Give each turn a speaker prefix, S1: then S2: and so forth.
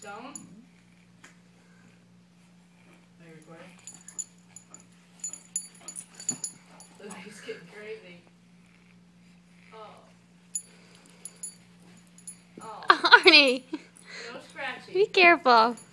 S1: stone? Are you recording? Look, he's getting crazy. Oh.
S2: Arnie,
S1: No scratchy.
S2: be careful.